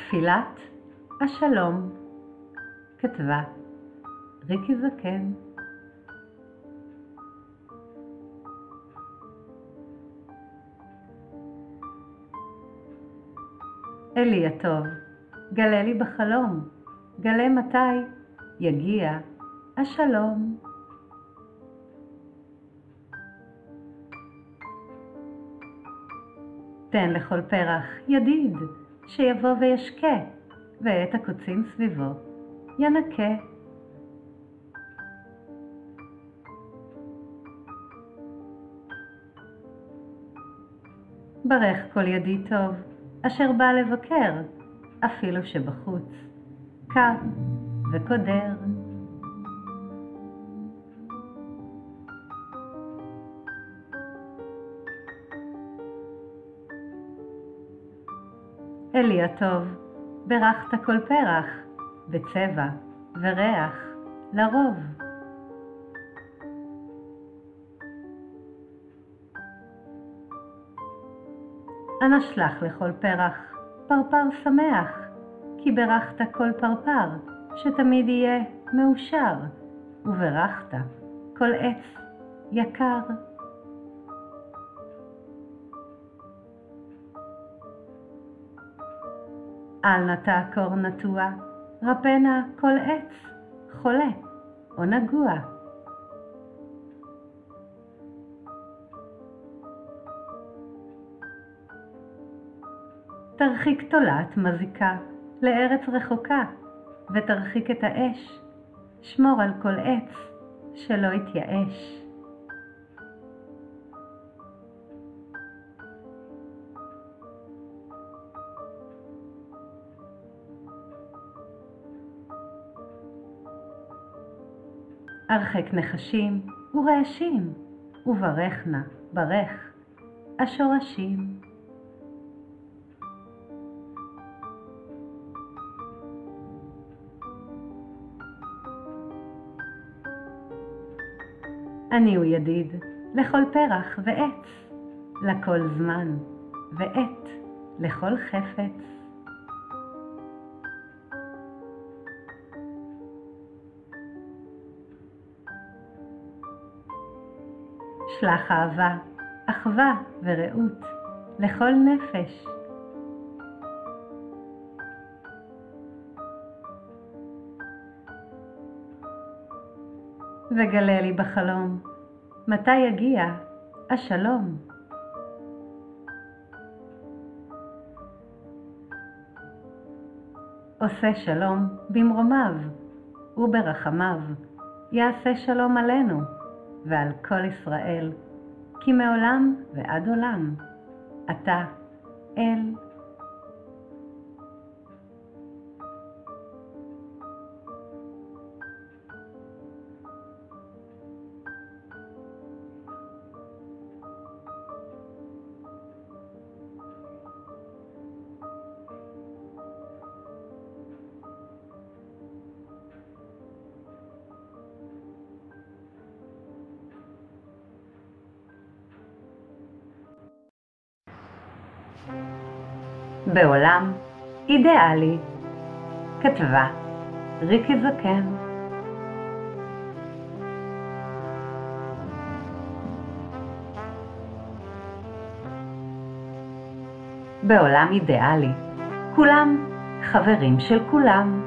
תפילת השלום. כתבה ריקי זקן. אלי הטוב, גלה לי בחלום, גלה מתי יגיע השלום. תן לכל פרח ידיד שיבוא וישקה, ואת הקוצים סביבו ינקה. ברך כל ידיד טוב אשר בא לבקר, אפילו שבחוץ קר וקודר. אלי הטוב, ברכת כל פרח, בצבע וריח לרוב. אנא שלח לכל פרח פרפר שמח, כי ברכת כל פרפר שתמיד יהיה מאושר, וברכת כל עץ יקר. אל נא תעקור נטוע, רפנה כל עץ חולה או נגוע. תרחיק תולעת מזיקה לארץ רחוקה, ותרחיק את האש, שמור על כל עץ שלא יתייאש. הרחק נחשים ורעשים, וברכנה ברך השורשים. אני הוא ידיד לכל פרח ועץ, לכל זמן ועת לכל חפץ. שלח אהבה, אחווה ורעות לכל נפש. וגלה לי בחלום מתי יגיע השלום. עושה שלום במרומיו, וברחמיו יעשה שלום עלינו ועל כל ישראל, כי מעולם ועד עולם אתה אל. בעולם אידיאלי. כתבה ריקי זקן. בעולם אידיאלי כולם חברים של כולם.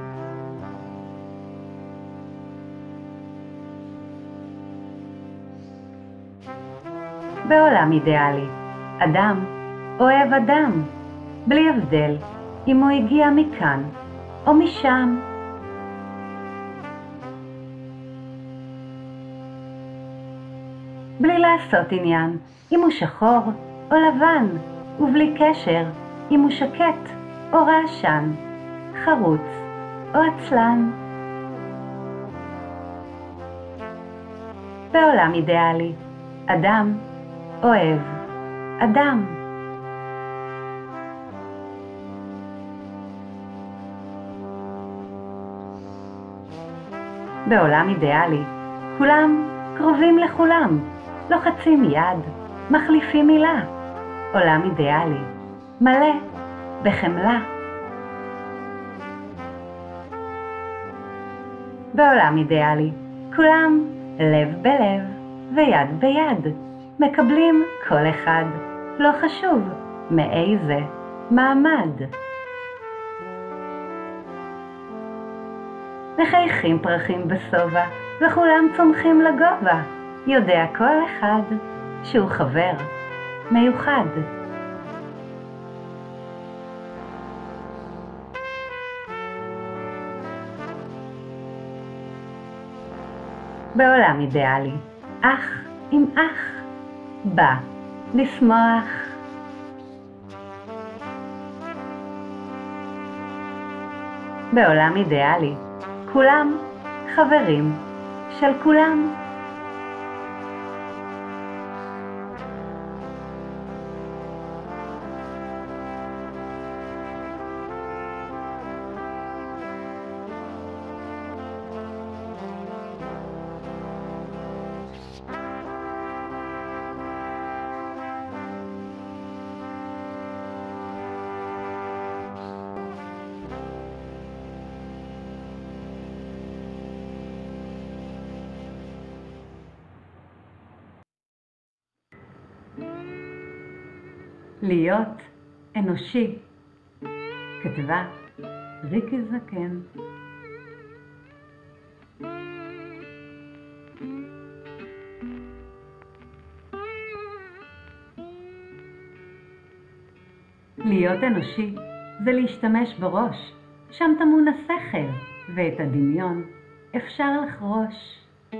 בעולם אידיאלי אדם אוהב אדם, בלי הבדל אם הוא הגיע מכאן או משם. בלי לעשות עניין אם הוא שחור או לבן, ובלי קשר אם הוא שקט או רעשן, חרוץ או עצלן. בעולם אידיאלי אדם אוהב אדם. בעולם אידיאלי כולם קרובים לכולם, לוחצים יד, מחליפים מילה. עולם אידיאלי מלא בחמלה. בעולם אידיאלי, כולם לב בלב ויד ביד, מקבלים כל אחד, לא חשוב מאיזה מעמד. מחייכים פרחים בסובה, וכולם צומחים לגובה, יודע כל אחד שהוא חבר מיוחד. בעולם אידיאלי, אח עם אח, בא לשמוח. בעולם אידיאלי, כולם חברים של כולם. להיות אנושי, כתבה ריקי זקן. להיות אנושי זה להשתמש בראש, שם טמון השכל, ואת הדמיון אפשר לחרוש.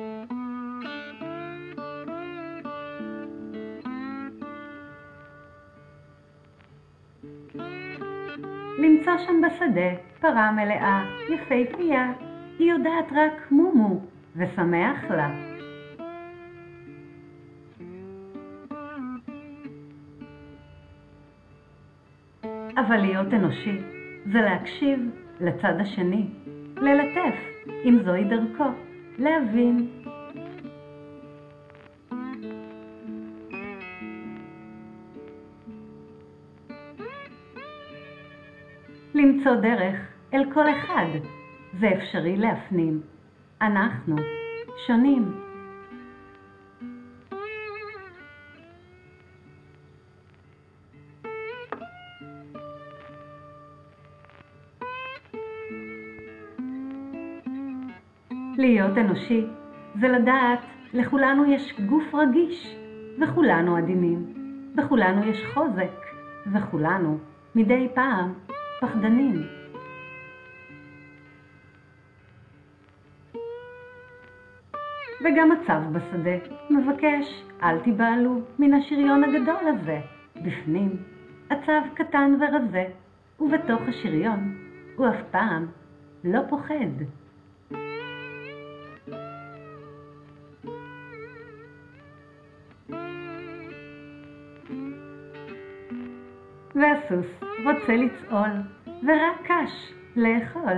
למצוא שם בשדה פרה מלאה, יפהפייה, היא יודעת רק מומו ושמח לה. אבל להיות אנושי זה להקשיב לצד השני, ללטף אם זוהי דרכו, להבין. למצוא דרך אל כל אחד, זה אפשרי להפנים. אנחנו שונים. להיות אנושי זה לדעת לכולנו יש גוף רגיש, וכולנו עדינים, וכולנו יש חוזק, וכולנו מדי פעם פחדנים. וגם הצב בשדה מבקש, אל תיבהלו מן השריון הגדול הזה. בפנים הצב קטן ורזה, ובתוך השריון הוא אף פעם לא פוחד. והסוס רוצה לצעול, ורק קש לאכול.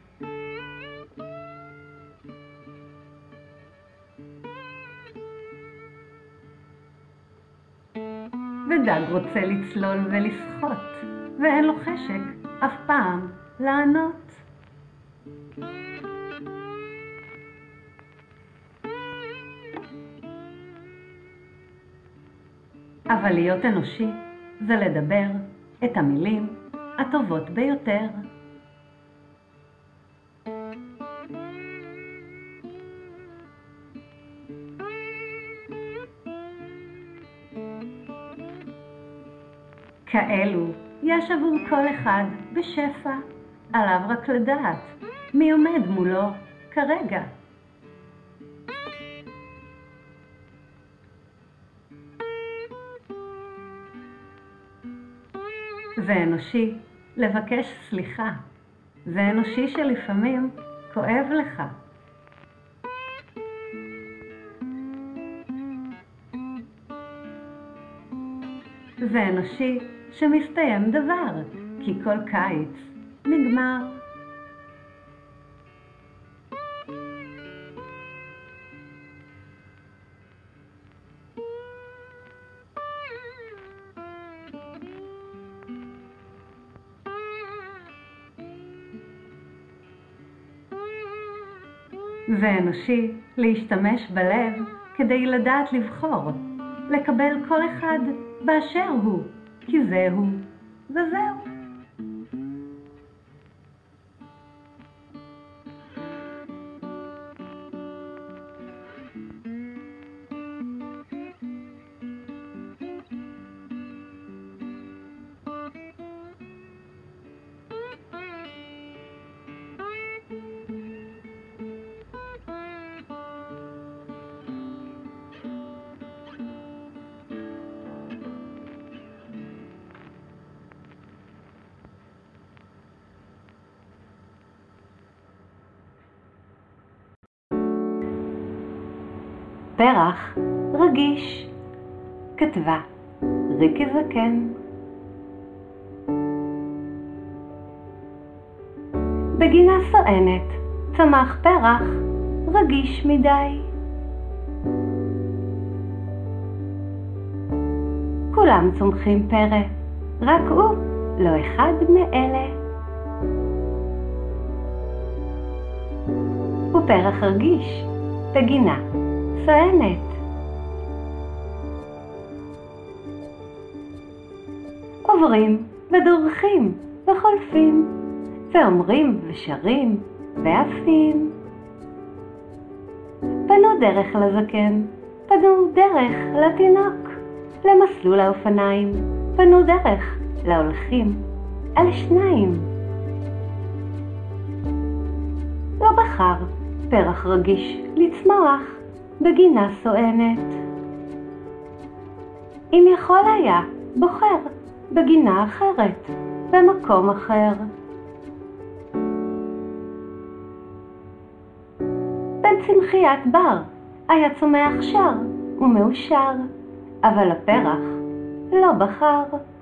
ודג רוצה לצלול ולשחות, ואין לו חשק אף פעם לענות. אבל להיות אנושי זה לדבר את המילים הטובות ביותר. כאלו יש עבור כל אחד בשפע, עליו רק לדעת מי עומד מולו כרגע. זה אנושי לבקש סליחה, זה אנושי שלפעמים כואב לך. זה אנושי שמסתיים דבר, כי כל קיץ נגמר. זה אנושי להשתמש בלב כדי לדעת לבחור, לקבל כל אחד באשר הוא, כי זהו וזהו. פרח רגיש, כתבה ריקי זקן. בגינה סואנת צמח פרח רגיש מדי. כולם צומחים פרא, רק הוא לא אחד מאלה. הוא פרח רגיש בגינה סואנת. עוברים ודורכים וחולפים, ואומרים ושרים ועפים. פנו דרך לזקן, פנו דרך לתינוק, למסלול האופניים, פנו דרך להולכים על שניים. לא בחר פרח רגיש לצמוח בגינה סואנת. אם יכול היה, בוחר בגינה אחרת, במקום אחר. בין צמחיית בר היה צומח שר ומאושר, אבל הפרח לא בחר.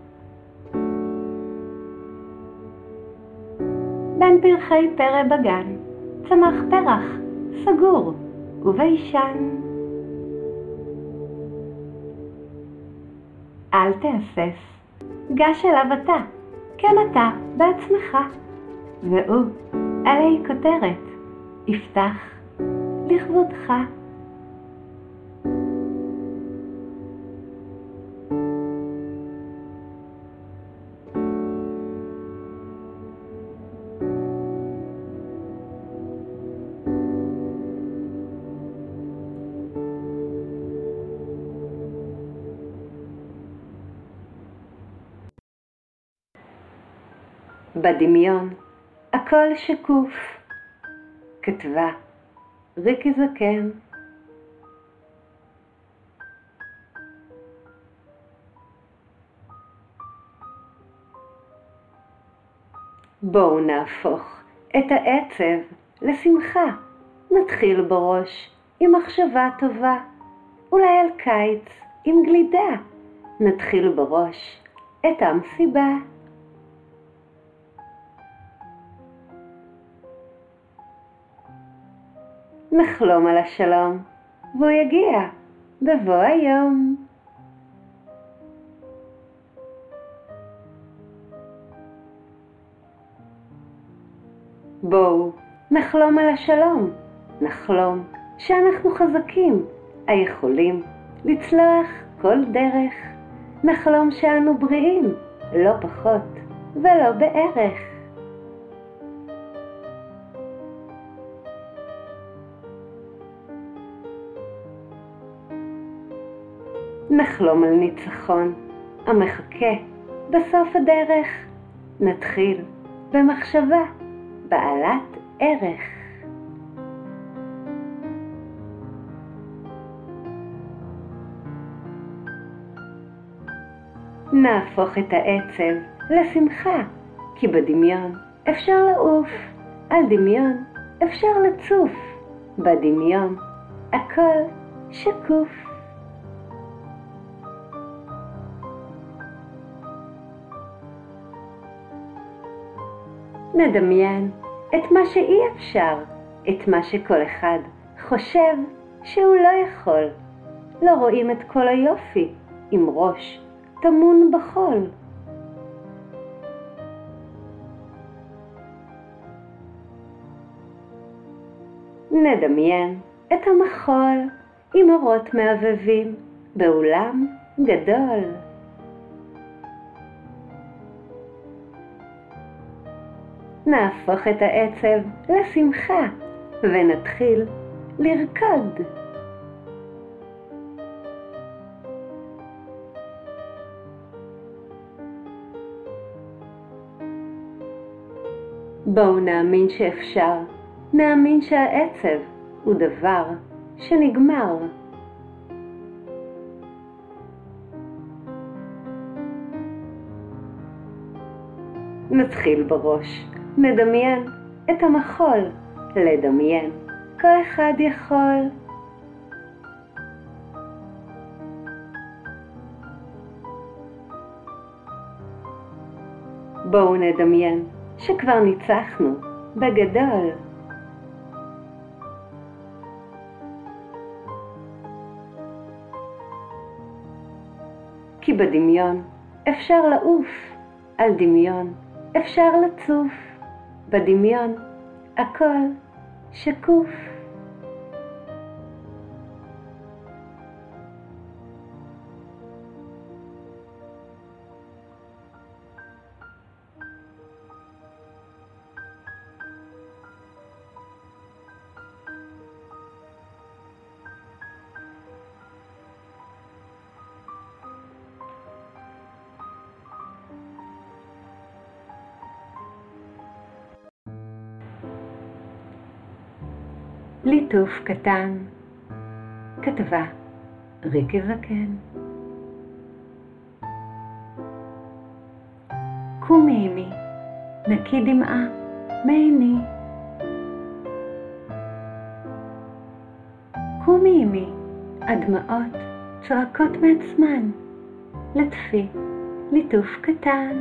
בין פרחי פרא בגן צמח פרח סגור וביישן. אל תהסס, גש אליו אתה, כן אתה בעצמך, והוא עלי כותרת יפתח לכבודך. בדמיון הכל שקוף, כתבה ריקי זקן. בואו נהפוך את העצב לשמחה, נתחיל בראש עם מחשבה טובה, אולי על קיץ עם גלידה, נתחיל בראש את המסיבה. נחלום על השלום, והוא יגיע בבוא היום. בואו נחלום על השלום, נחלום שאנחנו חזקים, היכולים לצלוח כל דרך. נחלום שאנו בריאים, לא פחות ולא בערך. נחלום על ניצחון המחכה בסוף הדרך. נתחיל במחשבה בעלת ערך. נהפוך את העצב לשמחה, כי בדמיון אפשר לעוף, על דמיון אפשר לצוף, בדמיון הכל שקוף. נדמיין את מה שאי אפשר, את מה שכל אחד חושב שהוא לא יכול. לא רואים את כל היופי עם ראש טמון בחול. נדמיין את המחול עם אורות מעבבים באולם גדול. נהפוך את העצב לשמחה ונתחיל לרקוד. בואו נאמין שאפשר, נאמין שהעצב הוא דבר שנגמר. נתחיל בראש, נדמיין את המחול, לדמיין, כל אחד יכול. בואו נדמיין שכבר ניצחנו בגדול. כי בדמיון אפשר לעוף, על דמיון אפשר לצוף, בדמיון הכל שקוף. ליטוף קטן, כתבה ריקי זקן. קומי אמי, נקי דמעה מעיני. קומי אמי, הדמעות צועקות מעצמן, לטפי ליטוף קטן.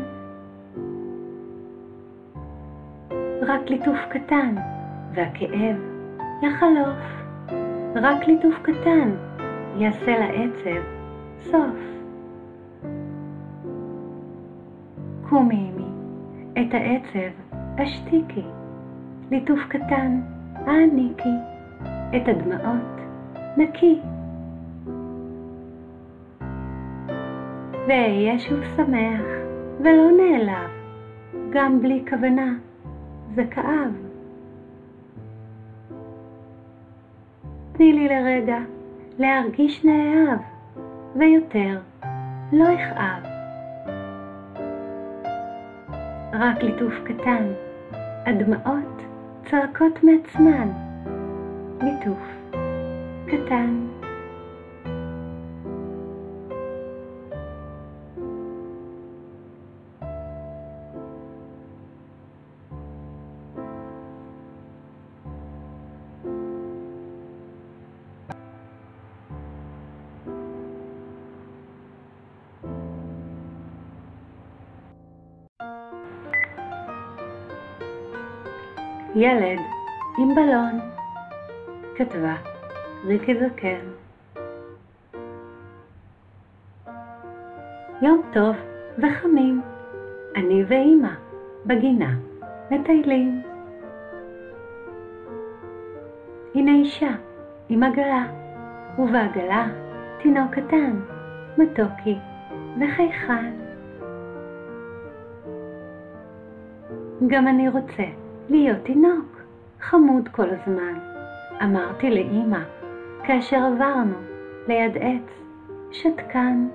רק ליטוף קטן והכאב יחלוף, רק ליטוף קטן יעשה לעצב סוף. קומי אמי, את העצב השתיקי, ליטוף קטן העניקי, את הדמעות נקי. ואהיה שוב שמח ולא נעלב, גם בלי כוונה, זה כאב. תני לי לרגע להרגיש נאהב, ויותר לא יכאב. רק ליטוף קטן, הדמעות צועקות מעצמן, ליטוף קטן. ילד עם בלון, כתבה ריקי זקן. יום טוב וחמים, אני ואמא בגינה מטיילים. הנה אישה עם עגלה, ובעגלה תינוק קטן, מתוקי וחייכן. גם אני רוצה להיות תינוק, חמוד כל הזמן, אמרתי לאמא, כאשר עברנו ליד עץ שתקן.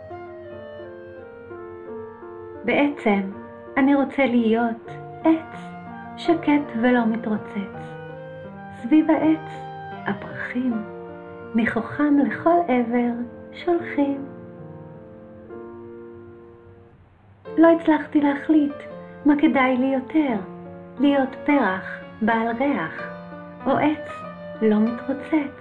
בעצם אני רוצה להיות עץ שקט ולא מתרוצץ. סביב העץ הפרחים ניחוחם לכל עבר שולחים. לא הצלחתי להחליט מה כדאי לי יותר, להיות פרח בעל ריח, או עץ לא מתרוצץ.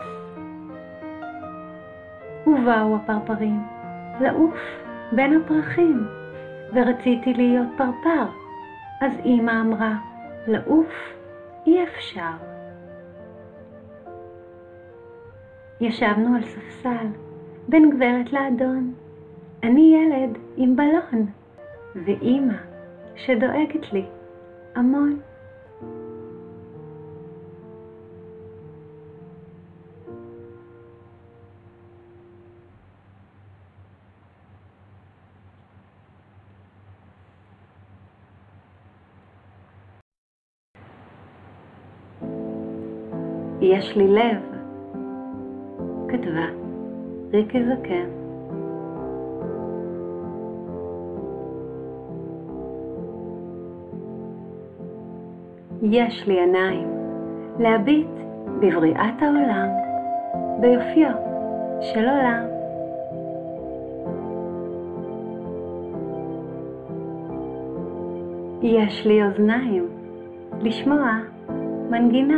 ובאו הפרפרים לעוף בין הפרחים, ורציתי להיות פרפר, אז אמא אמרה, לעוף אי אפשר. ישבנו על ספסל בין גברת לאדון, אני ילד עם בלון, ואמא שדואגת לי המון. יש לי לב, כתבה ריקי זקן. יש לי עיניים להביט בבריאת העולם, ביופיו של עולם. יש לי אוזניים לשמוע מנגינה.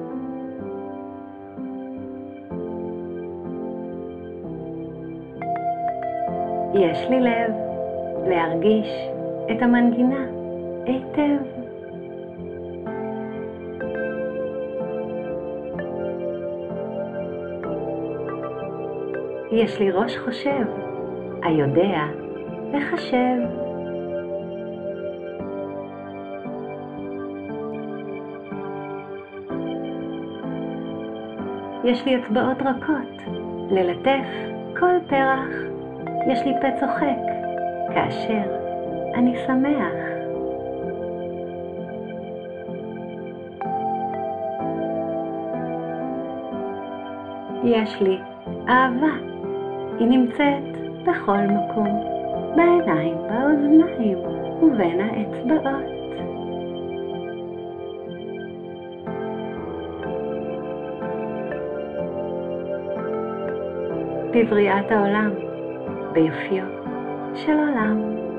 יש לי לב להרגיש את המנגינה היטב. יש לי ראש חושב, היודע לחשב. יש לי אצבעות רכות ללטף כל פרח. יש לי פה צוחק כאשר אני שמח. יש לי אהבה, היא נמצאת בכל מקום, בעיניים, באוזניים ובין האצבעות. בבריאת העולם, ביופיו של עולם.